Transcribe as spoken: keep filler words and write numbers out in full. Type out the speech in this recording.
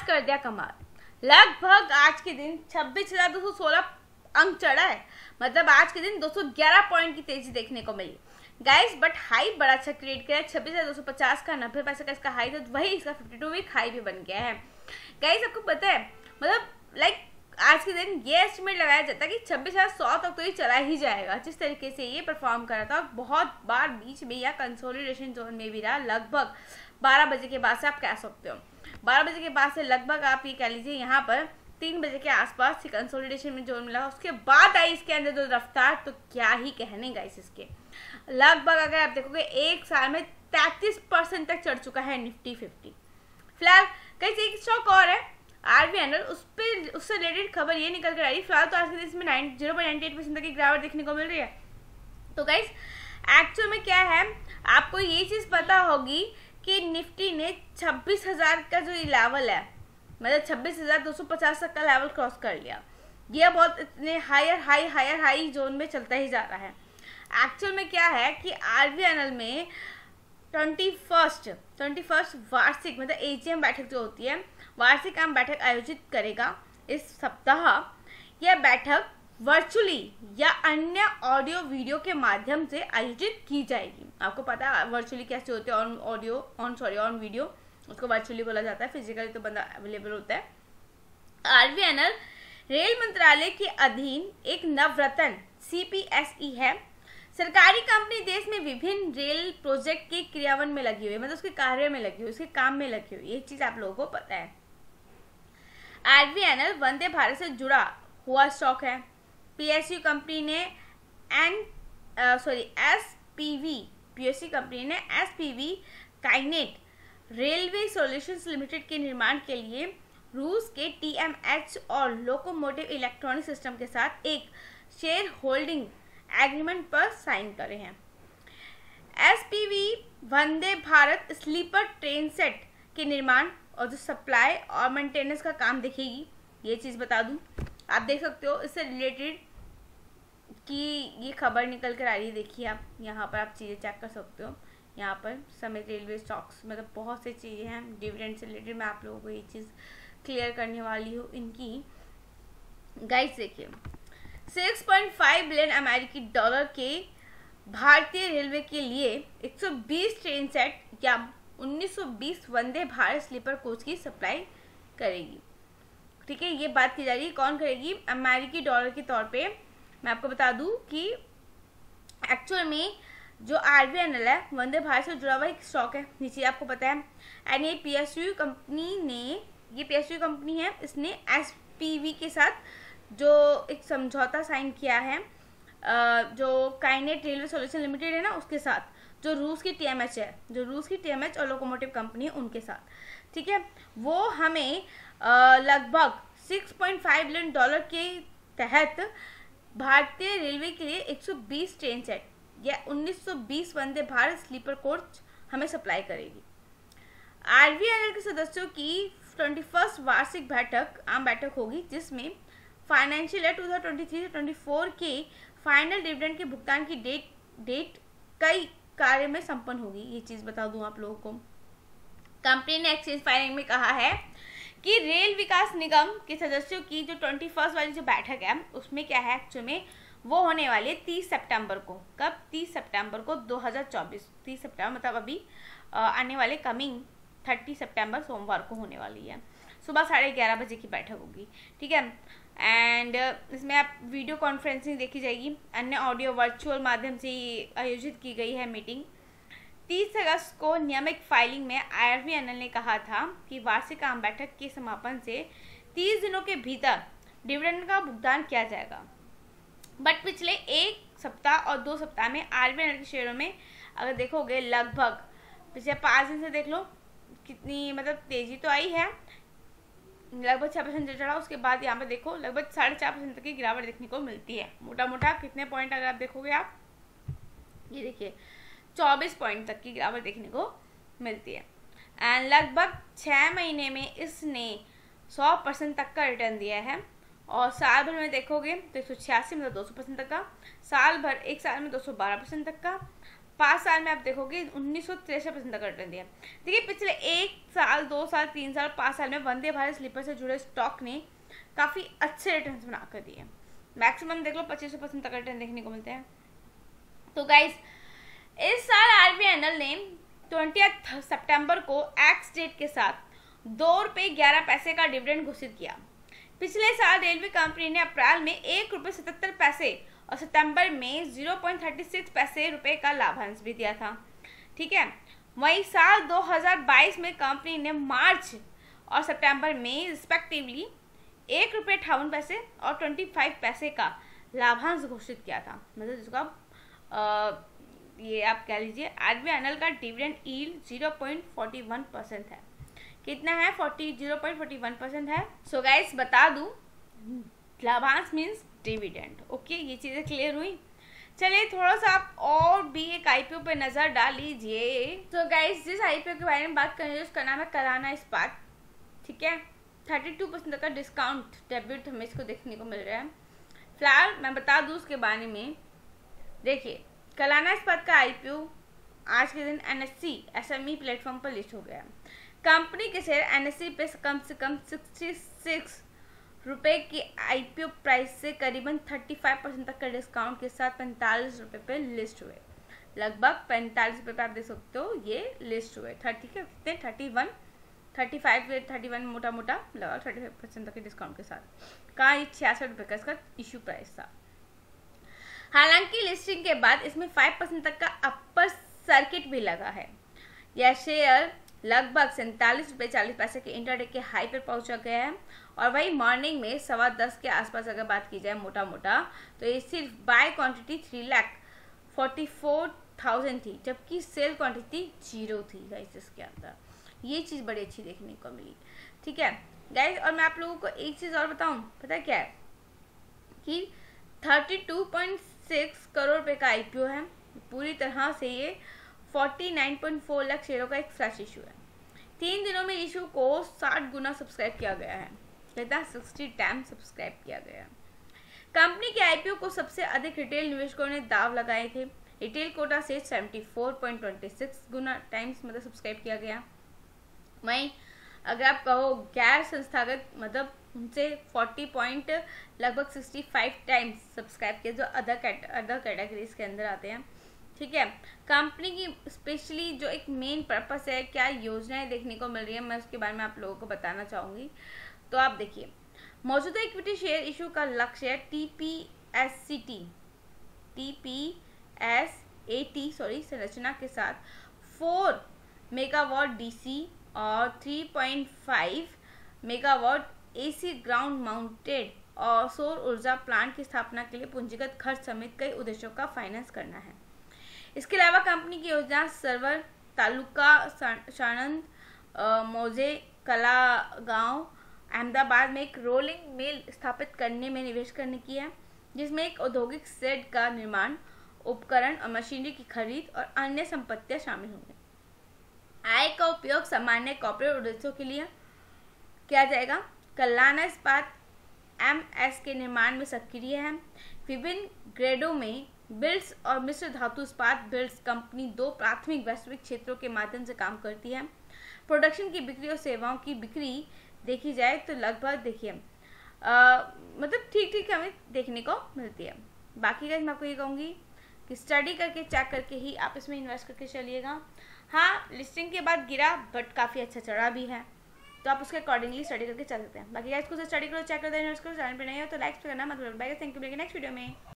आज कर दिया कमाल। लगभग आज के दिन छब्बीस हजार दो सौ सोलह अंक चढ़ा है, मतलब आज के दिन दो सौ ग्यारह पॉइंट की तेजी देखने को मिली गाइस। बट हाई बड़ा अच्छा क्रिएट किया है, छब्बीस हजार दो सौ पचास का नब्बे पैसे का इसका हाई था, वही इसका फिफ्टी टू वीक हाई भी बन गया है गाइस। आपको पता है मतलब लाइक आज के दिन ये एस्टिमेट लगाया जाता है कि छब्बीस हजार सौ तक तो ये चला ही जाएगा, जिस तरीके से ये परफॉर्म कर रहा था। बहुत बार बीच में या कंसोलिडेशन जोन में भी रहा, लगभग बारह बजे के बाद से आप कह सकते हो, बारह बजे के बाद से लगभग आप ये कह लीजिए यहाँ पर तीन बजे के आसपास कंसोलिडेशन में जोन मिला, उसके बाद आई इसके अंदर जो रफ्तार, तो क्या ही कहने गाइस इसके। लगभग अगर आप देखोगे एक साल में तैंतीस परसेंट तक चढ़ चुका है निफ्टी फिफ्टी। फिलहाल गाइस एक स्टॉक और है आरवीएनएल, उस पर उससे रिलेटेड खबर ये निकल कर आई। फिलहाल तो आज के दिन इसमें zero point ninety eight percent तक की गिरावट देखने को मिल रही है। तो गाइस एक्चुअल में क्या है, आपको ये चीज़ पता होगी कि निफ्टी ने छब्बीस हजार का जो लेवल है, मतलब छब्बीस हजार दो सौ पचास तक का लेवल क्रॉस कर लिया। यह बहुत इतने higher high higher high zone में चलता ही जा रहा है। एक्चुअल में क्या है कि आरवीएनएल में ट्वेंटी फर्स्ट ट्वेंटी फर्स्ट वार्षिक मतलब एजीएम बैठक जो होती है, वार्षिक आम बैठक आयोजित करेगा इस सप्ताह। यह बैठक वर्चुअली या अन्य ऑडियो वीडियो के माध्यम से आयोजित की जाएगी। आपको पता है वर्चुअली कैसे होते हैं, on audio on sorry on video उसको वर्चुअली बोला जाता है, फिजिकली तो बंदा अवेलेबल होता है। आरवीएनएल रेल मंत्रालय के अधीन एक नवरत्न सीपीएसई है। सरकारी कंपनी देश में विभिन्न रेल प्रोजेक्ट के क्रियान्वयन में लगी हुई है, मतलब उसके कार्य में लगी हुई, उसके काम में लगी हुई, ये चीज आप लोगों को पता है। आरवीएनएल वंदे भारत से जुड़ा हुआ स्टॉक है। पीएसयू कंपनी ने N sorry SPV PSU company ने SPV Kinet railway solutions limited के निर्माण के लिए रूस के टीएमएच और लोकोमोटिव इलेक्ट्रॉनिक सिस्टम के साथ एक शेयर होल्डिंग एग्रीमेंट पर साइन करे हैं। SPV Vande Bharat sleeper train set के निर्माण और जो सप्लाई और मेंटेनेंस का काम देखेगी, ये चीज़ बता दूं। आप देख सकते हो इससे रिलेटेड कि ये खबर निकल कर आ रही है, देखिए आप यहाँ पर आप चीज़ें चेक कर सकते हो। यहाँ पर समेत रेलवे स्टॉक्स मतलब बहुत सी चीज़ें हैं डिविडेंड से रिलेटेड, मैं आप लोगों को ये चीज़ क्लियर करने वाली हूँ इनकी। गाइस देखिए सिक्स पॉइंट फाइव बिलियन अमेरिकी डॉलर के भारतीय रेलवे के लिए एक सौ बीस ट्रेन सेट या उन्नीस सौ बीस वंदे भारत स्लीपर कोच की सप्लाई करेगी। ठीक है, ये बात की जा रही है कौन करेगी, अमेरिकी डॉलर के तौर पे। मैं आपको बता दूं कि एक्चुअल में जो आरवीएनएल है वंदे भारत से जुड़ा हुआ एक स्टॉक है, नीचे आपको पता है। एंड ये पीएसयू कंपनी ने ये पीएसयू कंपनी है, इसने एसपीवी के साथ जो एक समझौता साइन किया है, जो काइनेट रेलवे सॉल्यूशन लिमिटेड है ना, उसके साथ, जो रूस की टीएमएच है, जो रूस की टीएमएच और लोकोमोटिव कंपनी है उनके साथ। ठीक है, वो हमें लगभग six point five billion dollar के तहत भारतीय रेलवे के लिए एक सौ बीस ट्रेन सेट या उन्नीस सौ बीस वंदे भारत स्लीपर कोच हमें सप्लाई करेगी। आरवीएनएल के सदस्यों की ट्वेंटी फर्स्ट वार्षिक बैठक आम बैठक होगी, जिसमें financial year two thousand twenty three से ट्वेंटी फोर के फाइनल डिविडेंड के भुगतान की डेट डेट कई कार्य में संपन्न होगी। ये चीज़ बता दूं आप लोगों को। कंपनी ने एक्सचेंज फाइलिंग में कहा है कि रेल विकास निगम के सदस्यों की जो ट्वेंटी फर्स्ट वाली जो बैठक है उसमें क्या है एक्चुअली में वो होने वाली है तीस सितंबर को। कब? तीस सितंबर को दो हज़ार चौबीस। तीस सितंबर मतलब अभी आने वाले कमिंग तीस सितंबर सोमवार को होने वाली है। सुबह साढ़े ग्यारह बजे की बैठक होगी। ठीक है, एंड इसमें आप वीडियो कॉन्फ्रेंसिंग देखी जाएगी, अन्य ऑडियो वर्चुअल माध्यम से आयोजित की गई है मीटिंग। तीस अगस्त को नियमित फाइलिंग में आरवीएनएल ने कहा था कि वार्षिक आम बैठक के समापन से तीस दिनों के भीतर डिविडेंड का भुगतान किया जाएगा। बट पिछले एक सप्ताह और दो सप्ताह में आरवीएनएल के शेयरों में अगर देखोगे लगभग पिछले पाँच दिन से देख लो कितनी मतलब तेजी तो आई है, लगभग छः परसेंट चढ़ा। उसके बाद यहाँ पे देखो लगभग साढ़े चार परसेंट तक की गिरावट देखने को मिलती है। मोटा मोटा कितने पॉइंट अगर आप देखोगे, आप ये देखिए चौबीस पॉइंट तक की गिरावट देखने को मिलती है। एंड लगभग छः महीने में इसने सौ परसेंट तक का रिटर्न दिया है, और साल भर में देखोगे तो एक सौ छियासी मतलब दो सौ परसेंट तक का, साल भर एक साल में दो सौ बारह परसेंट तक का, पाँच साल में आप देखोगे उन्नीस सौ तिरसठ परसेंट तक का रिटर्न दिया। देखिए पिछले एक साल दो साल तीन साल पाँच साल में वंदे भारत स्लीपर से जुड़े स्टॉक ने काफ़ी अच्छे रिटर्न्स बना कर दिए। मैक्सिमम देख लो पच्चीस परसेंट तक रिटर्न देखने को मिलते हैं। तो गाइस इस साल आरबीआई एनएल ने ट्वेंटियथ सितंबर को एक्स डेट के साथ दो रुपये ग्यारह पैसे का डिविडेंड घोषित किया। पिछले साल रेलवे कंपनी ने अप्रैल में एक रुपये सतहत्तर पैसे और सितंबर में जीरो पॉइंट थर्टी सिक्स पैसे रुपए का लाभांश भी दिया था। ठीक है, वही साल दो हज़ार बाईस में कंपनी ने मार्च और सितंबर में रिस्पेक्टिवली एक रुपये अठावन पैसे और ट्वेंटी फाइव पैसे का लाभांश घोषित किया था। मतलब जिसका आ, ये आप कह लीजिए आरबीआई एनएल का dividend yield zero point forty one percent है। कितना है? Forty zero point forty one percent है। सो गाइस बता दूं, लाभांश मीन्स डिविडेंड। ओके, ये चीज़ें क्लियर हुई। चलिए थोड़ा सा आप और भी एक आईपीओ पे नजर डाल लीजिए। तो गाइस जिस आईपीओ के बारे में बात कर रहे हैं उसका नाम है कलाना इस्पात। ठीक है, थर्टी टू परसेंट का डिस्काउंट डेब्यूट हमें इसको देखने को मिल रहा है। फिलहाल मैं बता दूं उसके बारे में। देखिए, कलाना इस्पात का आईपीओ आज के दिन एनएससी एसएमई प्लेटफॉर्म पर लिस्ट हो गया है। कंपनी के शेयर एनएससी पे कम से कम सिक्सटी सिक्स रुपए की आईपीओ प्राइस से करीबन पैंतीस परसेंट तक का डिस्काउंट के साथ पैंतालीस रुपए पे लिस्ट हुए। लगभग पैंतालीस रुपए पे आप देख सकते हो ये लिस्ट हुए। थर्टी के कितने thirty one thirty five thirty one मोटा मोटा लगभग थर्टी फाइव परसेंट तक के डिस्काउंट के साथ। कहाँ ये छियासठ रुपये का इसका इशू प्राइस था। हालांकि लिस्टिंग के बाद इसमें फाइव परसेंट तक का अपर सर्किट भी लगा है। यह शेयर लगभग सैंतालीस रुपये चालीस पैसे के इंटरडे के हाई पर पहुंचा गया है और वही मॉर्निंग में सवा दस के आसपास अगर बात की जाए मोटा मोटा तो ये सिर्फ buy quantity three lakh forty four thousand थी, जबकि सेल क्वांटिटी जीरो थी गाइस इसके अंदर। ये चीज़ बड़ी अच्छी देखने को मिली। ठीक है गाइस, और मैं आप लोगों को एक चीज़ और बताऊं, पता है क्या है कि thirty two point six crore रुपए का आईपीओ है। पूरी तरह से ये forty nine point four lakh शेयरों का एक फ्लैश इशू है। तीन दिनों में इशू को साठ गुना सब्सक्राइब किया गया है। कहता सिक्सटी टाइम सब्सक्राइब किया गया। कंपनी के आईपीओ को सबसे अधिक रिटेल निवेशकों ने दाव लगाए थे। रिटेल कोटा से seventy four point two six गुना टाइम्स मतलब सब्सक्राइब किया गया। वहीं अगर आप कहो गैर संस्थागत मतलब उनसे फोर्टी पॉइंट लगभग सिक्सटी फाइव टाइम्स सब्सक्राइब किया, जो अदर अदर कैटेगरीज के अंदर आते हैं। ठीक है, कंपनी की स्पेशली जो एक मेन पर्पस है, क्या योजनाएं देखने को मिल रही है, मैं उसके बारे में आप लोगों को बताना चाहूँगी। तो आप देखिए, मौजूदा इक्विटी शेयर इशू का लक्ष्य है T P S C T T P S A T sorry संरचना के साथ फोर मेगावाट डीसी और three point five megawatt AC ground mounted और सौर ऊर्जा प्लांट की स्थापना के लिए पूंजीगत खर्च समेत कई उद्देश्यों का फाइनेंस करना है। इसके अलावा कंपनी की योजना सर्वर तालुका सानंद मौजे कला गांव अहमदाबाद में एक रोलिंग मिल स्थापित करने में निवेश करने की है, जिसमें एक औद्योगिक शेड का निर्माण, उपकरण और मशीनरी की खरीद और अन्य संपत्तियां शामिल होंगी। आय का उपयोग सामान्य कॉर्पोरेट उद्देश्यों के लिए किया जाएगा। कलाना इस्पात एम एस के निर्माण में सक्रिय है। विभिन्न ग्रेडों में बिल्ड्स और मिश्र धातु इस्पात बिल्ड्स कंपनी दो प्राथमिक वैश्विक क्षेत्रों के माध्यम से काम करती है। प्रोडक्शन की बिक्री और सेवाओं की बिक्री देखी जाए तो लगभग देखिए मतलब ठीक ठीक हमें देखने को मिलती है। बाकी का मैं आपको ये कहूँगी कि स्टडी करके चेक करके ही आप इसमें इन्वेस्ट करके चलिएगा। हाँ, लिस्टिंग के बाद गिरा बट काफ़ी अच्छा चढ़ा भी है, तो आप उसके अकॉर्डिंगली स्टडी करके चल सकते हैं। बाकी गाइस कुछ स्टडी करो, चेक करो, इन्वेस्ट करो। चैनल पे नहीं हो तो लाइक करना मत भूलिएगा। थैंक यू, मिलेंगे नेक्स्ट वीडियो में।